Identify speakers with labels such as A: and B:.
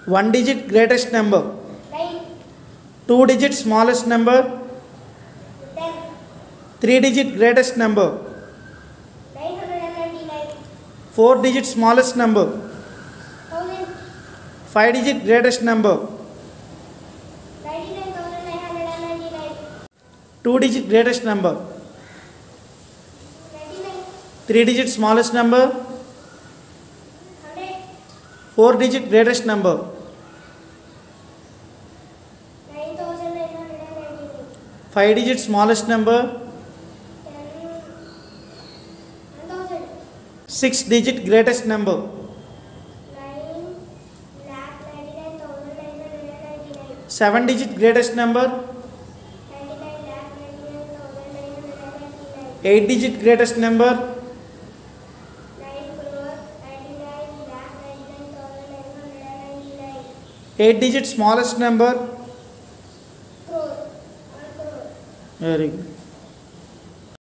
A: 1 digit greatest number.
B: 9.
A: 2 digit smallest number.
B: 10.
A: 3 digit greatest number.
B: 999.
A: 4 digit smallest number.
B: 1000.
A: 5 digit greatest number.
B: 99,999.
A: 2 digit greatest number.
B: 99.
A: 3 digit smallest number.
B: 100.
A: 4 digit greatest number.
B: 9,999.
A: 5 digit smallest number.
B: 1,000.
A: 6 digit greatest number.
B: 9,99,999.
A: 7 digit greatest number.
B: 99,99,999.
A: 8 digit greatest number.
B: 9,99,99,999.
A: 8 digit smallest number.
B: Crore. 1 crore.
A: Very good.